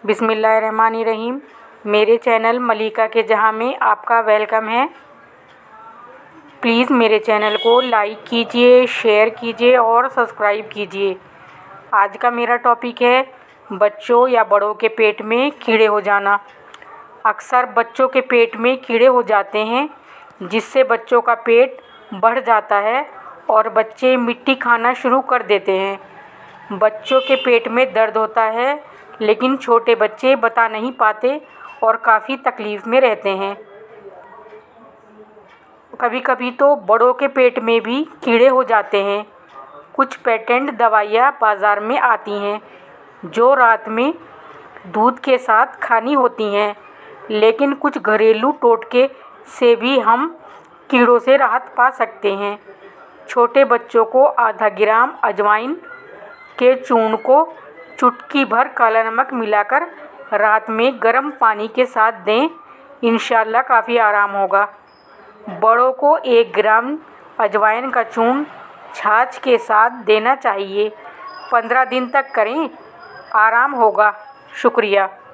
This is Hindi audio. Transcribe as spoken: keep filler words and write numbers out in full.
बिस्मिल्लाहिर्रहमानिर्रहीम। मेरे चैनल मलिका के जहां में आपका वेलकम है। प्लीज़ मेरे चैनल को लाइक कीजिए, शेयर कीजिए और सब्सक्राइब कीजिए। आज का मेरा टॉपिक है बच्चों या बड़ों के पेट में कीड़े हो जाना। अक्सर बच्चों के पेट में कीड़े हो जाते हैं, जिससे बच्चों का पेट बढ़ जाता है और बच्चे मिट्टी खाना शुरू कर देते हैं। बच्चों के पेट में दर्द होता है, लेकिन छोटे बच्चे बता नहीं पाते और काफ़ी तकलीफ़ में रहते हैं। कभी कभी तो बड़ों के पेट में भी कीड़े हो जाते हैं। कुछ पेटेंट दवाइयाँ बाज़ार में आती हैं, जो रात में दूध के साथ खानी होती हैं, लेकिन कुछ घरेलू टोटके से भी हम कीड़ों से राहत पा सकते हैं। छोटे बच्चों को आधा ग्राम अजवाइन के चूर्ण को चुटकी भर काला नमक मिलाकर रात में गर्म पानी के साथ दें, इंशाल्लाह काफ़ी आराम होगा। बड़ों को एक ग्राम अजवाइन का चूर्ण छाछ के साथ देना चाहिए। पंद्रह दिन तक करें, आराम होगा। शुक्रिया।